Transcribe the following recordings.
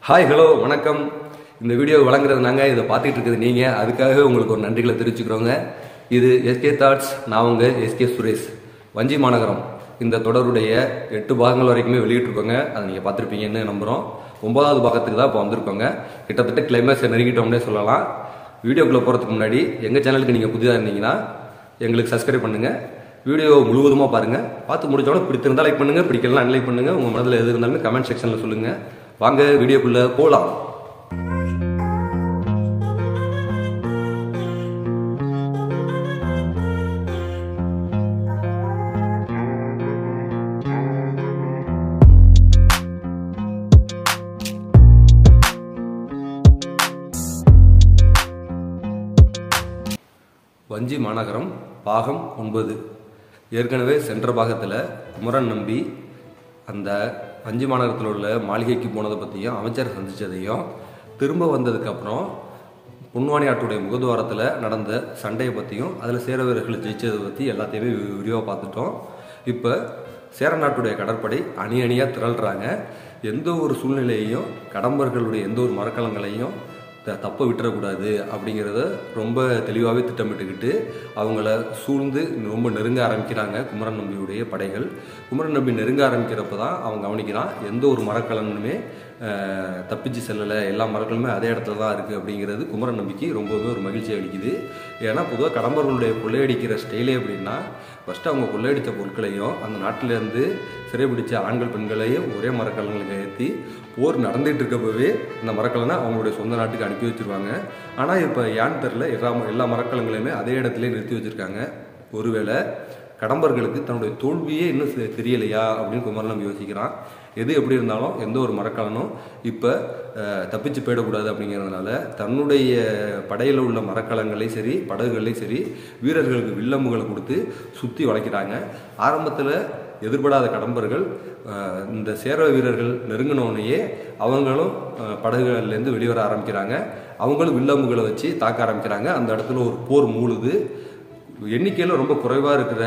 Hi hello வணக்கம். இந்த video வழங்குறது நாங்கள், இதை பார்த்துட்டு இருக்கிறது நீங்கள். அதுக்காகவே உங்களுக்கு ஒரு நன்றிகளை தெரிவிச்சுக்கிறோங்க. இது எஸ்கே தாட்ஸ். நான் உங்கள் எஸ்கே சுரேஷ். வஞ்சி மாநகரம் இந்த தொடருடைய 8 பாகங்கள் வரைக்குமே வெளியிட்டிருக்கோங்க. அதை நீங்கள் பார்த்துருப்பீங்கன்னு நம்புகிறோம். 9வது பாகத்துக்கு தான் இப்போ வந்திருக்கோங்க. கிட்டத்தட்ட கிளைமேக்ஸ் நெருங்கிட்டோம்னே சொல்லலாம். வீடியோக்குள்ளே போகிறதுக்கு முன்னாடி எங்கள் சேனலுக்கு நீங்கள் புதிதாக இருந்தீங்கன்னா எங்களுக்கு சப்ஸ்கிரைப் பண்ணுங்கள். வீடியோ முழுவதுமாக பாருங்கள். பார்த்து முடிச்சோட பிடித்திருந்தால் லைக் பண்ணுங்கள், பிடிக்கலாம் அன்லைக் பண்ணுங்கள். உங்கள் மனதில் எது இருந்தாலுமே கமெண்ட் செக்ஷனில் சொல்லுங்கள். வாங்க வீடியோக்குள்ளே போகலாம். வஞ்சி மாநகரம் பாகம் 9. ஏற்கனவே சென்ற பாகத்தில் குமரன் நம்பி அந்த வஞ்சி மாநகரத்தில் உள்ள மாளிகைக்கு போனதை பற்றியும் அமைச்சரை சந்தித்ததையும், திரும்ப வந்ததுக்கப்புறம் பொன்வானி ஆட்டுடைய முகத்வாரத்தில் நடந்த சண்டையை பற்றியும், அதில் சேர வீரர்கள் ஜெயிச்சதை பற்றி எல்லாத்தையுமே விரிவாக பார்த்துட்டோம். இப்போ சேர நாட்டுடைய கடற்படை அணி அணியாக திரள்றாங்க. எந்த ஒரு சூழ்நிலையையும் கடம்பர்களுடைய எந்த ஒரு மரக்கலங்களையும் தப்ப விட்டுறக்கூடாது அப்படிங்கிறத ரொம்ப தெளிவாகவே திட்டமிட்டுக்கிட்டு அவங்கள சூழ்ந்து ரொம்ப நெருங்க ஆரம்பிக்கிறாங்க குமரன் நம்பியுடைய படைகள். குமரன் நம்பி நெருங்க ஆரம்பிக்கிறப்ப தான் அவன் கவனிக்கிறான், எந்த ஒரு மரக்கலனுமே தப்பிச்சு செல்லலை, எல்லா மரக்கலனுமே அதே இடத்துல தான் இருக்குது அப்படிங்கிறது குமரன் நம்பிக்கு ரொம்பவே ஒரு மகிழ்ச்சி அளிக்குது. ஏன்னா பொதுவாக கடம்பர்களுடைய கொள்ளையடிக்கிற ஸ்டைலே அப்படின்னா, ஃபஸ்ட்டு அவங்க கொள்ளையடித்த பொருட்களையும் அந்த நாட்டிலேருந்து சிறைபிடிச்ச ஆண்கள் பெண்களையும் ஒரே மரக்கலங்களுக்கு ஏற்றி போர் நடந்துகிட்டு இருக்கப்பவே அந்த மரக்கலனை அவங்களுடைய சொந்த நாட்டுக்கு அனுப்பி வச்சுருவாங்க. ஆனால் இப்போ ஏன்னு தெரில, எல்லா மரக்கலங்களையுமே அதே இடத்துல நிறுத்தி வச்சுருக்காங்க. ஒருவேளை கடம்பர்களுக்கு தன்னுடைய தோல்வியே இன்னும் தெரியலையா அப்படின்னு குமரன் நம்பி யோசிக்கிறான். எது எப்படி இருந்தாலும் எந்த ஒரு மரக்கலனும் இப்போ தப்பிச்சு போயிடக்கூடாது அப்படிங்கிறதுனால தன்னுடைய படையில் உள்ள மரக்கலங்களையும் சரி படகுகளையும் சரி வீரர்களுக்கு வில்லம்புகளை கொடுத்து சுற்றி வளைக்கிறாங்க. ஆரம்பத்தில் எதிர்படாத கடம்பர்கள் இந்த சேர வீரர்கள் நெருங்கினோடனேயே அவங்களும் படகுகள்லேருந்து வெளிவர ஆரம்பிக்கிறாங்க. அவங்களும் வில்லம்புகளை வச்சு தாக்க ஆரம்பிக்கிறாங்க. அந்த இடத்துல ஒரு போர் மூழுது. எண்ணிக்கையில் ரொம்ப குறைவாக இருக்கிற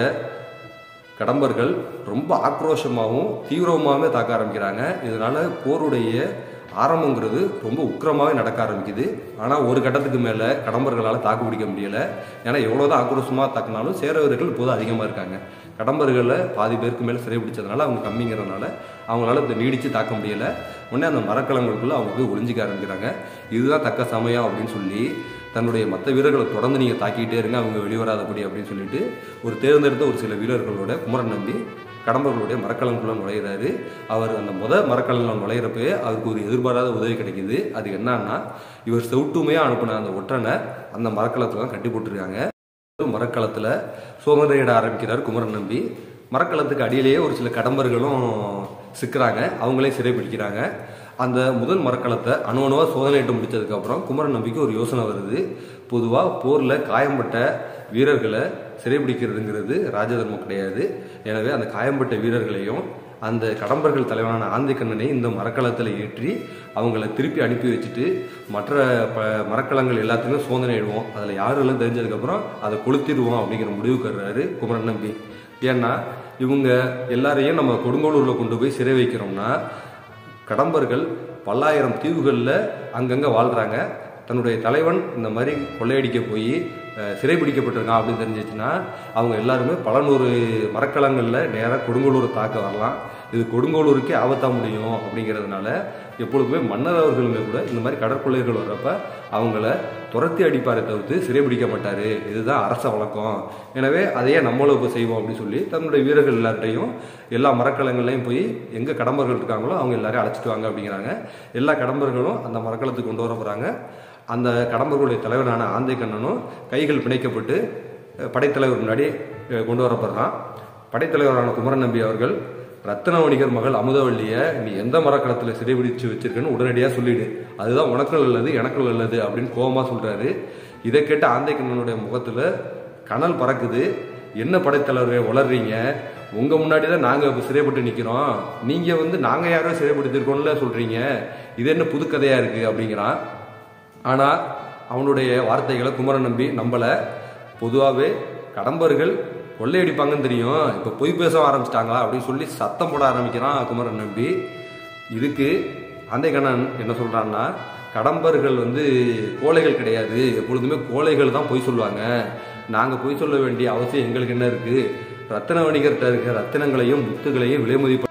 கடம்பர்கள் ரொம்ப ஆக்ரோஷமாகவும் தீவிரமாகவே தாக்க ஆரம்பிக்கிறாங்க. இதனால் போருடைய ஆரம்பங்கிறது ரொம்ப உக்கிரமாகவே நடக்க ஆரம்பிக்குது. ஆனால் ஒரு கட்டத்துக்கு மேலே கடம்பர்களால் தாக்கு பிடிக்க முடியலை. ஏன்னா எவ்வளோதான் ஆக்ரோஷமாக தாக்கினாலும் சேர வீரர்கள் இப்போது அதிகமாக இருக்காங்க. கடம்பர்களில் பாதி பேருக்கு மேலே சிறை பிடிச்சதுனால அவங்க கம்மிங்கிறதுனால அவங்களால இதை நீடித்து தாக்க முடியலை. உடனே அந்த மரக்கலங்களுக்குள்ளே அவங்க போய் ஒளிஞ்சிக்க ஆரம்பிக்கிறாங்க. இதுதான் தக்க சமயம் அப்படின்னு சொல்லி தன்னுடைய மற்ற வீரர்களை தொடர்ந்து நீங்கள் தாக்கிட்டே இருங்க, அவங்க வெளிவராதபடி அப்படின்னு சொல்லிட்டு ஒரு தேர்ந்தெடுத்த ஒரு சில வீரர்களோட குமரன் நம்பி கடம்பர்களுடைய மரக்கலனுக்குள்ள நுழையிறாரு. அவர் அந்த மரக்கலனில் நுழையிறப்பே அவருக்கு ஒரு எதிர்பாராத உதவி கிடைக்கிது. அது என்னன்னா, இவர் செவுட்டுமையாக அனுப்பின அந்த ஒற்றனை அந்த மரக்கலத்தில் தான் கட்டி போட்டுருக்காங்க. மரக்கலத்தில் சோதனையிட ஆரம்பிக்கிறார் குமரன் நம்பி. மரக்கலத்துக்கு அடியிலேயே ஒரு சில கடம்பர்களும் சிக்கிறாங்க, அவங்களே சிறை பிடிக்கிறாங்க. அந்த முதல் மரக்கலத்தை அணுவணுவாக சோதனையிட்டு முடித்ததுக்கப்புறம் குமரன் நம்பிக்கு ஒரு யோசனை வருது. பொதுவாக போரில் காயம்பட்ட வீரர்களை சிறைபிடிக்கிறதுங்கிறது ராஜதர்மம் கிடையாது. எனவே அந்த காயம்பட்ட வீரர்களையும் அந்த கடம்பர்கள் தலைவனான ஆந்தைக்கண்ணனை இந்த மரக்கலத்தில் ஏற்றி அவங்கள திருப்பி அனுப்பி வச்சுட்டு மற்ற மரக்கலங்கள் எல்லாத்தையுமே சோதனையிடுவோம், அதில் யாரெல்லாம் தெரிஞ்சதுக்கப்புறம் அதை கொளுத்திடுவோம் அப்படிங்கிற முடிவுக்கு வர்றாரு குமரன் நம்பி. ஏன்னா இவங்க எல்லாரையும் நம்ம கொடுங்கோளூரில் கொண்டு போய் சிறை வைக்கிறோம்னா கடம்பர்கள் பல்லாயிரம் தீவுகளில் அங்கங்கே வாழ்கிறாங்க. தன்னுடைய தலைவன் இந்த மாதிரி கொள்ளையடிக்க போய் சிறைபிடிக்கப்பட்டிருக்கான் அப்படின்னு தெரிஞ்சிச்சுன்னா அவங்க எல்லாருமே பல நூறு மரக்கலங்களில் நேராக கொடுங்கோளூரை தாக்க வரலாம். இது கொடுங்கோளூருக்கே ஆபத்தாக முடியும். அப்படிங்கிறதுனால எப்பொழுதுமே மன்னர் அவர்களுமே கூட இந்த மாதிரி கடற்கொள்ளையர்கள் வர்றப்ப அவங்கள துரத்தி அடிப்பாரை தவிர்த்து சிறைபிடிக்க மாட்டார். இதுதான் அரச வழக்கம். எனவே அதையே நம்மளும் இப்போ செய்வோம் அப்படின்னு சொல்லி தன்னுடைய வீரர்கள் எல்லார்ட்டையும் எல்லா மரக்கலங்கள்லையும் போய் எங்கே கடம்பர்கள் இருக்காங்களோ அவங்க எல்லாரையும் அழைச்சிட்டு வாங்க அப்படிங்கிறாங்க. எல்லா கடம்பர்களும் அந்த மரக்கலத்துக்கு கொண்டு வர போகிறாங்க. அந்த கடம்பர்களுடைய தலைவரான ஆந்தைக்கண்ணனும் கைகள் பிணைக்கப்பட்டு படைத்தலைவர் முன்னாடி கொண்டு வரப்படுறான். படைத்தலைவரான குமரன் நம்பி அவர்கள், ரத்தன வணிகர் மகள் அமுதவள்ளியை நீ எந்த மரக்கலத்தில் சிறைபிடிச்சு வச்சிருக்கன்னு உடனடியாக சொல்லிடு, அதுதான் உனக்கும் நல்லது எனக்கும் நல்லது அப்படின்னு கோபமாக சொல்கிறாரு. இதை கேட்ட ஆந்தைக்கண்ணனுடைய முகத்தில் கனல் பறக்குது. என்ன படைத்தலைவரை வளர்றீங்க, உங்கள் முன்னாடி தான் நாங்கள் இப்போ சிறைப்பட்டு நிற்கிறோம், நீங்கள் நாங்கள் யாரோ சிறைப்படுத்திருக்கோம்ல சொல்கிறீங்க, இது என்ன புதுக்கதையாக இருக்குது அப்படிங்கிறான். ஆனால் அவனுடைய வார்த்தைகளை குமரன் நம்பி நம்பலை. பொதுவாகவே கடம்பர்கள் கொள்ளையடிப்பாங்கன்னு தெரியும், இப்போ பொய் பேச ஆரம்பிச்சிட்டாங்களா அப்படின்னு சொல்லி சத்தம் போட ஆரம்பிக்கிறான் குமரன் நம்பி. இதுக்கு ஆந்தைக்கண்ணன் என்ன சொல்கிறான்னா, கடம்பர்கள் வந்து கோழைகள் கிடையாது, எப்பொழுதுமே கோழைகள் தான் பொய் சொல்லுவாங்க. நாங்கள் பொய் சொல்ல வேண்டிய அவசியம் எங்களுக்கு என்ன இருக்குது? ரத்தின வணிகர்கிட்ட இருக்கிற ரத்தினங்களையும் முத்துகளையும் விலை மதிப்பு.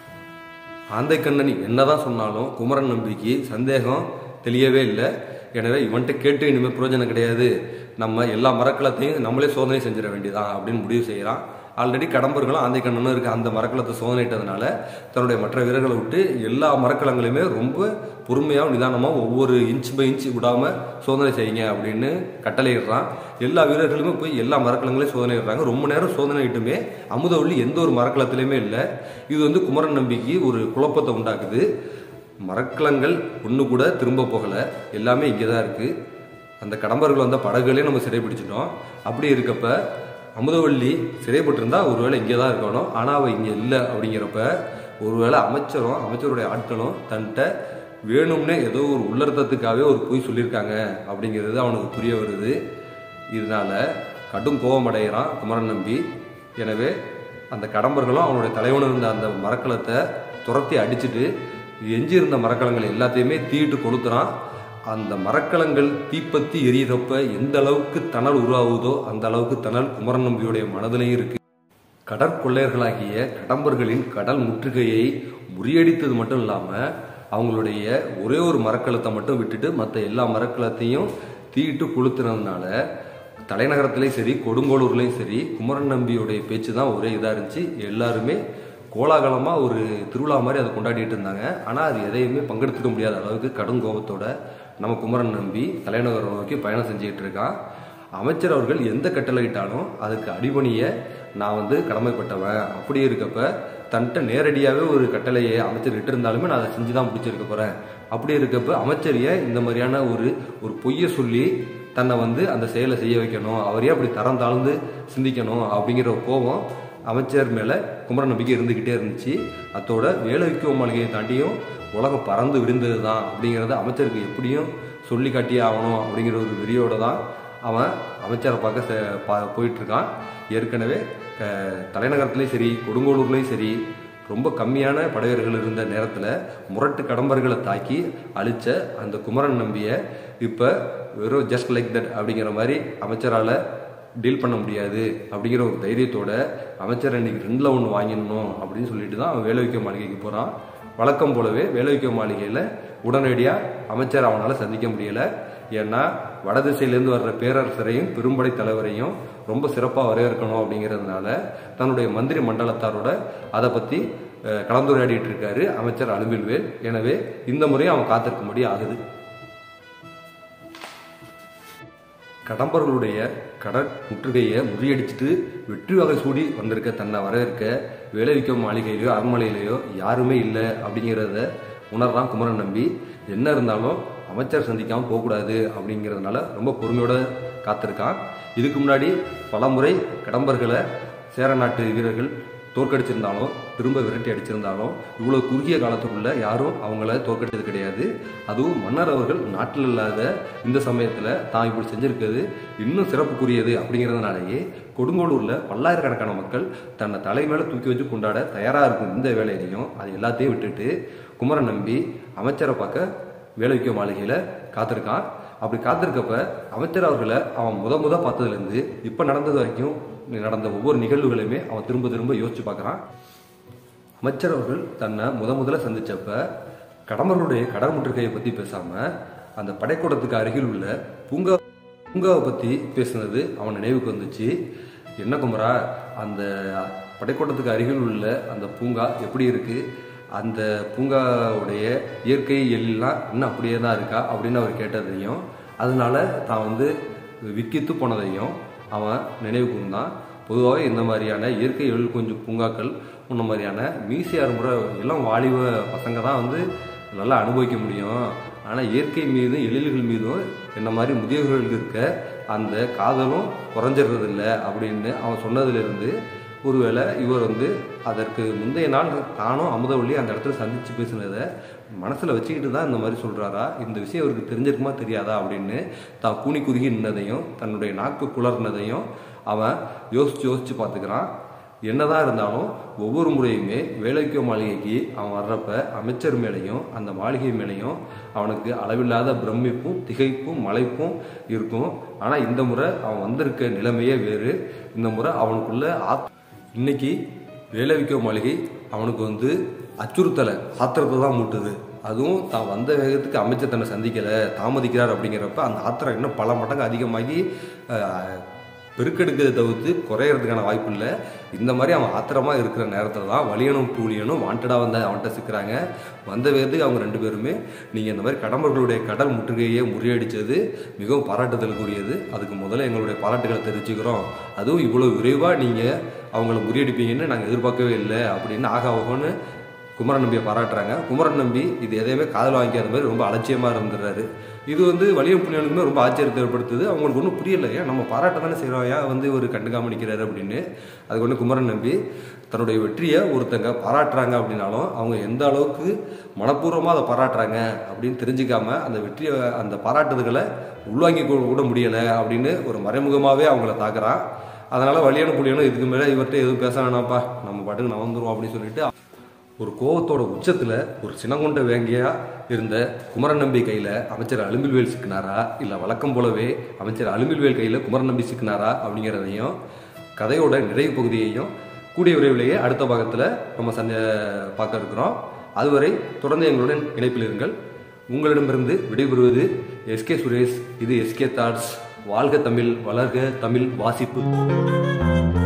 ஆந்தைக்கண்ணன் என்னதான் சொன்னாலும் குமரன் நம்பிக்கு சந்தேகம் தெளியவே இல்லை. எனவே இவன்கிட்ட கேட்டு இனிமேல் பிரயோஜனம் கிடையாது, நம்ம எல்லா மரக்கலத்தையும் நம்மளே சோதனை செஞ்சிட வேண்டியதான் அப்படின்னு முடிவு செய்கிறான். ஆல்ரெடி கடம்பர்களும் ஆந்தைக்கண்ணனும் இருக்க அந்த மரக்கலத்தை சோதனையிட்டதுனால தன்னுடைய மற்ற வீரர்களை விட்டு எல்லா மரக்கலங்களையுமே ரொம்ப பொறுமையாக நிதானமாக ஒவ்வொரு இன்ச் பை இன்ச் விடாமல் சோதனை செய்யுங்க அப்படின்னு கட்டளையிடுறான். எல்லா வீரர்களுமே போய் எல்லா மரக்கலங்களையும் சோதனையிடுறாங்க. ரொம்ப நேரம் சோதனையிட்டுமே அமுதவள்ளி எந்த ஒரு மரக்கலத்திலையுமே இல்லை. இது வந்து குமரன் நம்பிக்கு ஒரு குழப்பத்தை உண்டாக்குது. மரக்கலங்கள் ஒன்று கூட திரும்ப போகலை, எல்லாமே இங்கே தான் இருக்குது. அந்த கடம்பர்கள் வந்த படகுகளே நம்ம சிறைப்பிடிச்சிட்டோம். அப்படி இருக்கப்ப அமுதவள்ளி சிறைப்பட்டிருந்தா ஒருவேளை இங்கே தான் இருக்கணும், ஆனால் அவள் இங்கே இல்லை. அப்படிங்கிறப்ப ஒருவேளை அமைச்சருடைய ஆட்களும் தன்கிட்ட வேணும்னே ஏதோ ஒரு உள்ளர்த்தத்துக்காகவே ஒரு பொய் சொல்லியிருக்காங்க அப்படிங்கிறது அவனுக்கு புரிய வருது. இதனால கடும் கோபம் அடைகிறான் குமரன் நம்பி. எனவே அந்த கடம்பர்களும் அவனுடைய தலைவன் இருந்த அந்த மரக்கலத்தை துரத்தி அடிச்சுட்டு எஞ்சி இருந்த மரக்கலங்கள் எல்லாத்தையுமே தீட்டு கொளுத்துறான். அந்த மரக்கலங்கள் தீப்பத்தி எரியறப்ப எந்த அளவுக்கு தணல் உருவாகுதோ அந்த அளவுக்கு தணல் குமரன் நம்பியுடைய மனதிலையும் இருக்கு. கடற்கொள்ளையர்களாகிய கடம்பர்களின் கடல் முற்றுகையை முறியடித்தது மட்டும் இல்லாமல் அவங்களுடைய ஒரே ஒரு மரக்கலத்தை மட்டும் விட்டுட்டு மற்ற எல்லா மரக்கலத்தையும் தீட்டு கொளுத்துனதுனால தலைநகரத்திலையும் சரி கொடுங்கோளூர்லையும் சரி குமரன் நம்பியுடைய பேச்சு தான் ஒரே இதாக இருந்துச்சு. எல்லாருமே கோலாகலமாக ஒரு திருவிழா மாதிரி அதை கொண்டாடிட்டு இருந்தாங்க. ஆனால் அது எதையுமே பங்கெடுத்துக்க முடியாத அளவுக்கு கடும் கோபத்தோட நம்ம குமரன் நம்பி தலைநகரம் நோக்கி பயணம் செஞ்சுக்கிட்டு இருக்கான். அமைச்சர் அவர்கள் எந்த கட்டளையிட்டாலும் அதுக்கு அடிபணிய நான் வந்து கடமைப்பட்டவன். அப்படி இருக்கப்ப தன்கிட்ட நேரடியாகவே ஒரு கட்டளையை அமைச்சர் இட்டு இருந்தாலுமே நான் அதை செஞ்சு தான் முடிச்சிருக்க போகிறேன். அப்படி இருக்கப்ப அமைச்சரையே இந்த மாதிரியான ஒரு பொய்யை சொல்லி தன்னை வந்து அந்த செயலை செய்ய வைக்கணும், அவரையே அப்படி தரம் தாழ்ந்து சிந்திக்கணும் அப்படிங்கிற ஒரு கோபம் அமைச்சர் மேலே குமரன் நம்பிக்கை இருந்துக்கிட்டே இருந்துச்சு. அதோட வேலைவிக்கோ மாளிகையை தாண்டியும் உலகம் பறந்து விடுந்தது தான் அப்படிங்கிறத அமைச்சருக்கு எப்படியும் சொல்லி காட்டியே ஆகணும் அப்படிங்கிற ஒரு வெறியோடு தான் அவன் அமைச்சரை பார்க்க போயிட்டுருக்கான். ஏற்கனவே தலைநகரத்துலேயும் சரி கொடுங்கோளூர்லேயும் சரி ரொம்ப கம்மியான படைவீரர்கள் இருந்த நேரத்தில் முரட்டு கடம்பர்களை தாக்கி அழித்த அந்த குமரன் நம்பியை இப்போ வெறும் ஜஸ்ட் லைக் தட் அப்படிங்கிற மாதிரி அமைச்சரால் டீல் பண்ண முடியாது அப்படிங்கிற ஒரு தைரியத்தோட அமைச்சர் இன்னைக்கு 2ல் 1 வாங்கிடணும் அப்படின்னு சொல்லிட்டு தான் அவன் வேலைவிக்கோ மாளிகைக்கு போகிறான். வழக்கம் போலவே வேலைவிக்கோ மாளிகையில் உடனடியாக அமைச்சர் அவனால் சந்திக்க முடியலை. ஏன்னா வடதிசையிலேருந்து வர்ற பேரரசரையும் பெரும்படை தலைவரையும் ரொம்ப சிறப்பாக வரவேற்கணும் அப்படிங்கிறதுனால தன்னுடைய மந்திரி மண்டலத்தாரோட அதை பற்றி கலந்துரையாடிட்டு இருக்காரு அமைச்சர் அலும்பில்வேல். எனவே இந்த முறையும் அவன் காத்திருக்கும்படி ஆகுது. கடம்பர்களுடைய கடல் முற்றுகையை முறியடிச்சுட்டு வெற்றி வகை சூடி வந்திருக்க தன்னை வரவேற்க வேலைவிக்கோ மாளிகையிலையோ அரண்மனையிலையோ யாருமே இல்லை அப்படிங்கிறத உணர்றான் குமரன் நம்பி. என்ன இருந்தாலும் அமைச்சர் சந்திக்காமல் போகக்கூடாது அப்படிங்கிறதுனால ரொம்ப பொறுமையோடு காத்திருக்கான். இதுக்கு முன்னாடி பல முறை கடம்பர்களை சேர நாட்டு வீரர்கள் தோற்கடிச்சிருந்தாலும் திரும்ப விரட்டி அடிச்சிருந்தாலும் இவ்வளோ குறுகிய காலத்துக்குள்ள யாரும் அவங்கள தோற்கடிச்சது கிடையாது. அதுவும் மன்னர் அவர்கள் நாட்டில் இல்லாத இந்த சமயத்தில் தான் இப்படி செஞ்சிருக்கிறது இன்னும் சிறப்புக்குரியது அப்படிங்கிறதுனாலேயே கொடுங்கோளூரில் பல்லாயிரக்கணக்கான மக்கள் தன்னை தலை மேலே தூக்கி வச்சு கொண்டாட தயாராக இருக்கும். இந்த வேலையிலையும் அது எல்லாத்தையும் விட்டுட்டு குமரன் நம்பி அமைச்சரை பார்க்க வேலைவிக்கோ மாளிகையில் காத்திருக்கான். அப்படி காத்திருக்கப்ப அமைச்சர் அவர்களை அவன் முத பார்த்ததுலேருந்து இப்போ நடந்தது வரைக்கும் நடந்த ஒவ்வொரு நிகழ்வுகளையுமே அவன் திரும்ப திரும்ப யோசிச்சு பார்க்குறான். அமைச்சர் அவர்கள் தன்னை முதல்ல சந்திச்சப்ப கடம்பர்களுடைய கடல் முற்றுகையை பற்றி பேசாமல் அந்த படைக்கூடத்துக்கு அருகில் உள்ள பூங்காவை பற்றி பேசுனது அவன் நினைவுக்கு வந்துச்சு. என்ன குமரா, அந்த படைக்கூடத்துக்கு அருகில் உள்ள அந்த பூங்கா எப்படி இருக்குது, அந்த பூங்காவுடைய இயற்கை எல்லாம் இன்னும் அப்படியே தான் இருக்கா அப்படின்னு அவர் கேட்டதையும் அதனால தான் வந்து விக்கித்து போனதையும் அவன் நினைவு கூர்ந்தான். பொதுவாகவே இந்த மாதிரியான இயற்கை எழில் கொஞ்சம் பூங்காக்கள் இந்த மாதிரியான மீசியார் முறை எல்லாம் வாலிப பசங்க தான் வந்து நல்லா அனுபவிக்க முடியும். ஆனால் இயற்கை மீதும் எழில்கள் மீதும் என்ன மாதிரி முதியவர்களுக்கு இருக்க அந்த காதலும் குறைஞ்சிடுறது இல்லை அப்படின்னு அவன் சொன்னதுலேருந்து ஒருவேளை இவர் வந்து அதற்கு முந்தைய நாள் தானும் அமுதவள்ளி அந்த இடத்துல சந்தித்து பேசினதை மனசில் வச்சுக்கிட்டு தான் இந்த மாதிரி சொல்கிறாரா, இந்த விஷயம் அவருக்கு தெரிஞ்சிருக்குமா தெரியாதா அப்படின்னு தான் கூனி குறுகி நின்னதையும் தன்னுடைய நாக்கு குளர்னதையும் அவன் யோசித்து பார்த்துக்கிறான். என்னதான் இருந்தாலும் ஒவ்வொரு முறையுமே வேலைக்கோ மாளிகைக்கு அவன் வர்றப்ப அமைச்சர் மேலையும் அந்த மாளிகை மேலையும் அவனுக்கு அளவில்லாத பிரமிப்பும் திகைப்பும் மலைப்பும் இருக்கும். ஆனால் இந்த முறை அவன் வந்திருக்க நிலைமையே வேறு. இந்த முறை அவனுக்குள்ள இன்னைக்கு வேலைக்கோ மாளிகை அவனுக்கு அச்சுறுத்தலை ஆத்திரத்தை தான் மூட்டுது. அதுவும் தான் வந்த வேகத்துக்கு அமைச்சர் தன்னை சந்திக்கலை, தாமதிக்கிறார் அப்படிங்கிறப்ப அந்த ஆத்திரம் இன்னும் பல மடங்கு அதிகமாகி பெருக்கெடுக்கிறத தவிர்த்து குறையிறதுக்கான வாய்ப்பு இல்லை. இந்த மாதிரி அவன் ஆத்திரமாக இருக்கிற நேரத்தில் தான் வலியனும் டூலியனும் வாண்டடாக வந்து அவன்கிட்ட சிக்கிறாங்க. வந்த வேகத்துக்கு அவங்க 2 பேருமே நீங்கள் இந்த மாதிரி கடம்பர்களுடைய கடல் முற்றுகையை முறியடித்தது மிகவும் பாராட்டுதலுக்குரியது. அதுக்கு முதல்ல எங்களுடைய பாராட்டுகளை தெரிவிச்சுக்கிறோம். அதுவும் இவ்வளோ விரைவாக நீங்கள் அவங்கள முறியடிப்பீங்கன்னு நாங்கள் எதிர்பார்க்கவே இல்லை அப்படின்னு ஆகாவோன்னு குமரன் நம்பியை பாராட்டுறாங்க. குமரன் நம்பி இது எதையுமே காதல் வாங்கிக்காத மாதிரி ரொம்ப அலட்சியமாக இருந்துடுறாரு. இது வலியும் புண்ணியனுக்குமே ரொம்ப ஆச்சரியத்தை ஏற்படுத்துது. அவங்களுக்கு ஒன்றும் புரியல, ஏன் நம்ம பாராட்ட தானே செய்கிறோம், ஏன் ஒரு கண்டுக்காம நிற்கிறாரு அப்படின்னு. அதுக்கு குமரன் நம்பி தன்னுடைய வெற்றியை ஒருத்தங்க பாராட்டுறாங்க அப்படின்னாலும் அவங்க எந்த அளவுக்கு மனப்பூர்வமாக அதை பாராட்டுறாங்க அப்படின்னு தெரிஞ்சுக்காம அந்த வெற்றியை அந்த பாராட்டுதல்களை உள்வாங்கி கூட முடியலை அப்படின்னு ஒரு மறைமுகமாகவே அவங்கள தாக்குறான். அதனால் வலியான புண்ணியனும் இதுக்கு மேலே இவர்கிட்ட எதுவும் பேச வேணாம்ப்பா, நம்ம பாட்டுக்கு நான் வந்துடுவோம் அப்படின்னு சொல்லிட்டு ஒரு கோவத்தோட உச்சத்தில் ஒரு சினங்கொண்ட வேங்கையா இருந்த குமரன் நம்பி கையில் அமைச்சர் அலும்பில்வேல் சிக்கினாரா, இல்லை வழக்கம் போலவே அமைச்சர் அலும்பில்வேல் கையில் குமரன் நம்பி சிக்கினாரா அப்படிங்கிறதையும் கதையோட நிறைவு பகுதியையும் கூடிய விரைவிலேயே அடுத்த பாகத்தில் நம்ம பார்க்க இருக்கிறோம். அதுவரை தொடர்ந்து எங்களுடன் இணைப்பில் இருங்கள். உங்களிடமிருந்து விடைபெறுவது எஸ்கே சுரேஷ். இது எஸ்கே தாட்ஸ். வாழ்க தமிழ், வளர்க தமிழ் வாசிப்பு.